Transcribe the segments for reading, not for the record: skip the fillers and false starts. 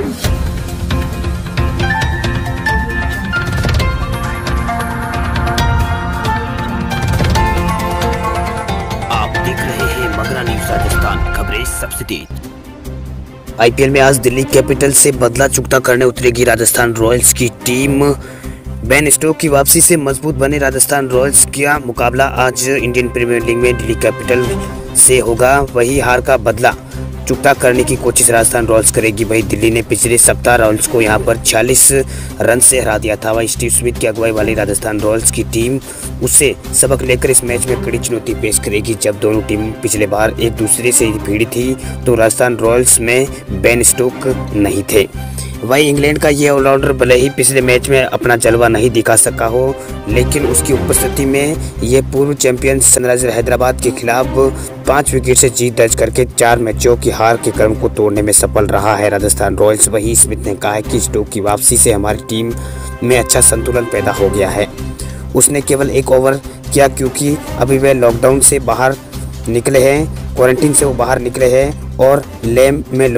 राजस्थान खबरें सबसे तेज। आईपीएल में आज दिल्ली कैपिटल से बदला चुकता करने उतरेगी राजस्थान रॉयल्स की टीम। बेन स्टोक्स की वापसी से मजबूत बने राजस्थान रॉयल्स का मुकाबला आज इंडियन प्रीमियर लीग में दिल्ली कैपिटल से होगा। वही हार का बदला चुकता करने की कोशिश राजस्थान रॉयल्स करेगी। वही दिल्ली ने पिछले सप्ताह रॉयल्स को यहां पर 46 रन से हरा दिया था। वही स्टीव स्मिथ की अगुवाई वाली राजस्थान रॉयल्स की टीम उससे सबक लेकर इस मैच में कड़ी चुनौती पेश करेगी। जब दोनों टीम पिछले बार एक दूसरे से भिड़ी थी तो राजस्थान रॉयल्स में बेन स्टोक्स नहीं थे। वही इंग्लैंड का ये ऑलराउंडर भले ही पिछले मैच में अपना जलवा नहीं दिखा सका हो, लेकिन उसकी उपस्थिति में ये पूर्व चैंपियन सनराइजर हैदराबाद के खिलाफ 5 विकेट से जीत दर्ज करके 4 मैचों की हार के क्रम को तोड़ने में सफल रहा है राजस्थान रॉयल्स। वही स्मिथ ने कहा है कि स्टोक्स की वापसी से हमारी टीम में अच्छा संतुलन पैदा हो गया है। उसने केवल 1 ओवर किया क्योंकि अभी वह लॉकडाउन से बाहर निकले हैं, क्वारंटीन से वो बाहर निकले हैं और लेह में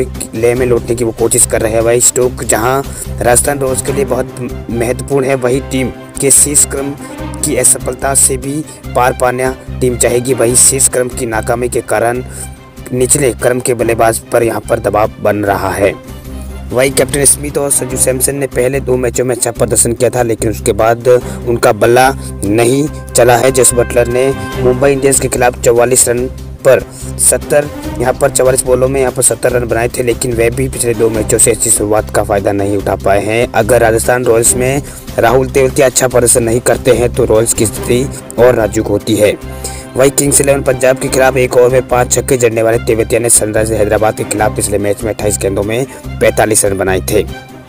लौटने की वो कोशिश कर रहे हैं। वही स्टोक्स जहां राजस्थान रॉयल्स के लिए बहुत महत्वपूर्ण है, वही टीम के शीर्ष क्रम की असफलता से भी पार पाना टीम चाहेगी। वही शीर्ष क्रम की नाकामी के कारण निचले क्रम के बल्लेबाज पर यहां पर दबाव बन रहा है। वही कैप्टन स्मिथ और संजू सैमसन ने पहले 2 मैचों में अच्छा प्रदर्शन किया था, लेकिन उसके बाद उनका बल्ला नहीं चला है। जस बटलर ने मुंबई इंडियंस के खिलाफ 44 रन पर 70 यहाँ पर 44 बॉलों में यहाँ पर 70 रन बनाए थे, लेकिन वे भी पिछले 2 मैचों से अच्छी शुरुआत का फायदा नहीं उठा पाए हैं। अगर राजस्थान रॉयल्स में राहुल तेवतिया अच्छा प्रदर्शन नहीं करते हैं तो रॉयल्स की स्थिति और नाजुक होती है। वही किंग्स 11 पंजाब के खिलाफ 1 ओवर में 5 छक्के जड़ने वाले तेवतिया ने सनराइजर हैदराबाद के खिलाफ पिछले मैच में 28 गेंदों में 45 रन बनाए थे।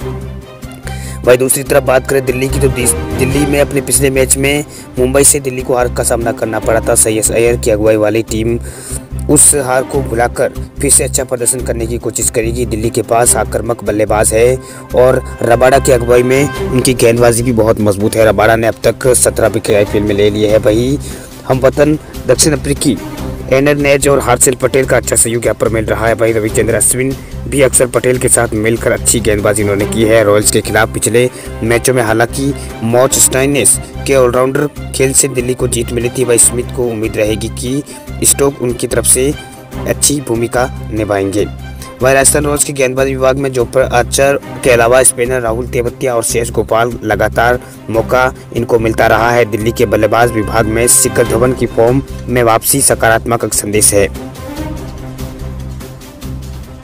वही दूसरी तरफ बात करें दिल्ली की, तो दिल्ली में अपने पिछले मैच में मुंबई से दिल्ली को हार का सामना करना पड़ा था। सैयद अय्यर की अगुवाई वाली टीम उस हार को भुलाकर फिर से अच्छा प्रदर्शन करने की कोशिश करेगी। दिल्ली के पास आक्रामक बल्लेबाज है और रबाडा की अगुवाई में उनकी गेंदबाजी भी बहुत मजबूत है। रबाडा ने अब तक 17 विकेट आईपीएल में ले लिए हैं। वही हम वतन दक्षिण अफ्रीकी एनर नेज और हर्षल पटेल का अच्छा सहयोग यहाँ पर मिल रहा है। वही रविचंद्र अश्विन भी अक्षर पटेल के साथ मिलकर अच्छी गेंदबाजी उन्होंने की है रॉयल्स के खिलाफ पिछले मैचों में। हालांकि मॉर्च स्टाइनेस के ऑलराउंडर खेल से दिल्ली को जीत मिली थी। वही स्मिथ को उम्मीद रहेगी कि स्टोक्स उनकी तरफ से अच्छी भूमिका निभाएंगे। वही राजस्थान रॉयल्स के गेंदबाजी विभाग में जोफ्रा आर्चर के अलावा स्पिनर राहुल तेवतिया और शेष गोपाल लगातार मौका इनको मिलता रहा है। दिल्ली के बल्लेबाज विभाग में शिखर धवन की फॉर्म में वापसी सकारात्मक संदेश है।